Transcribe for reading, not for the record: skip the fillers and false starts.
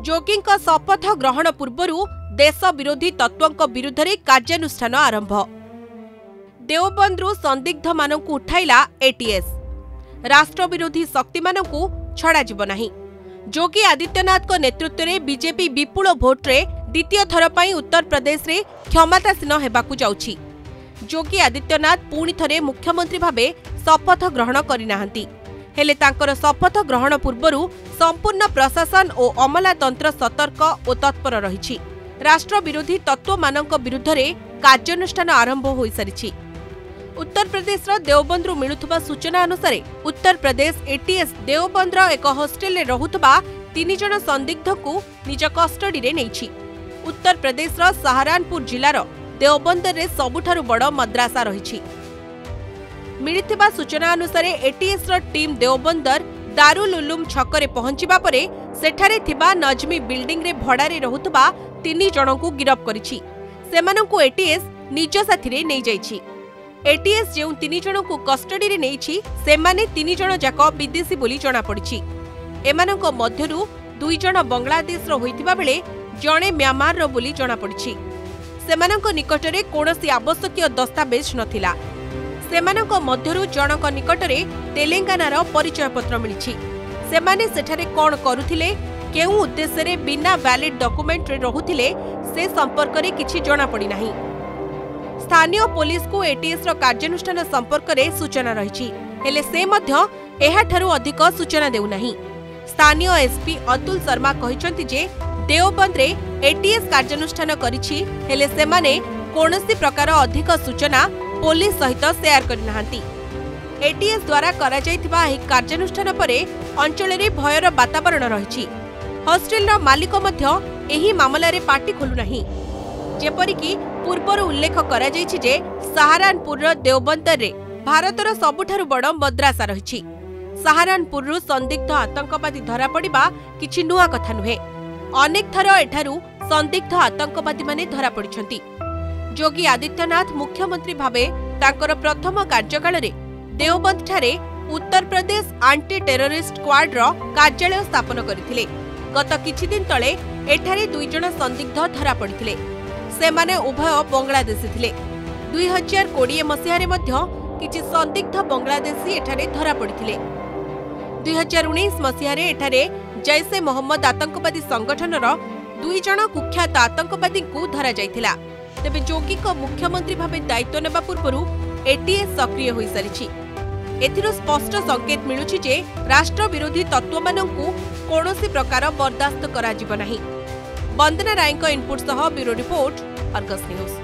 जोगी शपथ ग्रहण पूर्व देश विरोधी तत्वों विरुद्ध में कार्यानुष्ठान आरंभ। देवबंद्रु संदिग्ध मानक उठाइला एटीएस। राष्ट्र विरोधी शक्ति मानक छड़ा नहीं। योगी आदित्यनाथ को नेतृत्व में बीजेपी विपुल भोट्रे द्वितीय थर पर उत्तर प्रदेश में क्षमतासीन होगाकू जाउछि। योगी आदित्यनाथ पुणी थरे मुख्यमंत्री भावे शपथ ग्रहण करनाहांती। हेले तांकर शपथ ग्रहण पूर्व संपूर्ण प्रशासन और अमलातंत्र सतर्क और तत्पर रही। राष्ट्र विरोधी तत्व मानक विरुद्ध में कार्यानुष्ठान आरंभ हो सारी। उत्तर प्रदेश देवबंद्रु मिलुथुबा सूचना अनुसार उत्तर प्रदेश एटीएस देवबंद्र एक हॉस्टेल रे रहुथुबा 3 जण संदिग्ध को निज कस्टडी रे नेछि। उत्तर प्रदेश सहारनपुर जिलार देवबंदर रे सबुठारु बड़ मद्रासा रही। मिलिथिबा सूचना अनुसार एटीएस टीम देवबंदर दारुल उलूम छकरे पहुंचीबा परे सेठारे थिबा नजमी बिल्डिंग रे भड़ारे रहुथुबा 3 जण को गिरफ करिछि। सेमानंकु एटीएस निज साथी रे नै जाइछि। एटीएस जो 3 जण को कस्टडी रे नेछि सेमाने 3 जण जाक विदेशी बोली जणा पड़िछि। एमानंक मध्यरु 2 जण बांग्लादेश रो होइतिबा बेले जणे म्यांमार रो बोली जणा पड़िछि। सेमानंक निकटरे कोनोसी आवश्यक दस्तावेज नथिला। सेमानंक मध्यरु जनक निकटरे तेलंगानार परिचय पत्र मिलिछि। सेमाने सेठारे कोन करुथिले, केउ उद्देश्य रे बिना वैलिड डॉक्यूमेंट रे रहुथिले से संपर्क रे किछि जणा पड़ी नाही। स्थानीय पुलिस को एटीएस रो कार्यानुष्ठान संपर्क रे सूचना रही। हेले से मध्य एहाठारु अधिक सूचना देउ नाही। स्थानीय एसपी अतुल शर्मा कहिसंति जे देवबंद रे एटीएस कार्यानुष्ठान करिछि, हेले सेमाने कोनोसी प्रकार अधिक सूचना पुलिस सहित शेयर करनाहांती। एटीएस द्वारा करा जायथिबा एही कार्यानुष्ठान परे अंचल रे भयर वातावरण रहिछि। हॉस्टेल रो मालिक मध्य एही मामला रे पाटी खोलु नाही। जेपरिकी पूर्वर उल्लेख करा जायछि जे सहारनपुर देवबंदर रे भारतर सबुठारु बड़ मद्रासा रहिछि। सहारनपुर संदिग्ध आतंकवादी धरा पड़िबा किछि नुआ कथा नुहे। अनेक थर एठारु संदिग्ध आतंकवादी माने धरा पड़िछंती। योगी आदित्यनाथ मुख्यमंत्री भावे तांकर प्रथम कार्यकाल रे देवबंद ठारे Uttar Pradesh anti terrorist squad रो कार्यालय स्थापन करथिले। गत किछि दिन तळे एठारे 2 जण संदिग्ध धरा पड़िथिले। सेमाने उभय बांग्लादेशी थिले। 2020 मसीह रे मध्य किछि संदिग्ध बांग्लादेशी एठारे धरा पड़िथिले। 2019 मसीह रे एठारे जैसे मोहम्मद आतंकवादी संगठन रो 2 जण कुख्यात आतंकवादी को धरा जायथिला। तेबे योगी को मुख्यमंत्री भावे दायित्व नेबा पूर्वरु एटीएस सक्रिय होई सारिछि। एथिरो स्पष्ट संकेत मिलुछि जे राष्ट्र विरोधी तत्व मानकु कोनोसी प्रकार बर्दास्त करा जिवो नाही। वंदना राय इनपुट सह ब्यूरो रिपोर्ट अर्गस न्यूज।